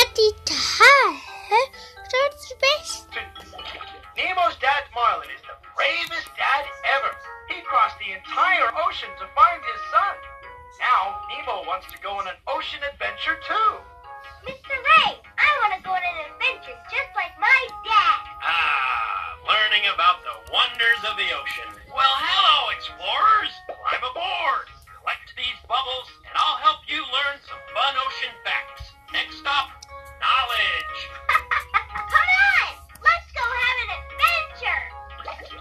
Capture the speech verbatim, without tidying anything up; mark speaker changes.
Speaker 1: Daddy Dad? That's the best.
Speaker 2: Nemo's dad, Marlin, is the bravest dad ever. He crossed the entire ocean to find his son. Now, Nemo wants to go on an ocean adventure, too.
Speaker 3: Mister Ray, I want to go on an adventure just like my dad.
Speaker 2: Ah, learning about the wonders of the ocean.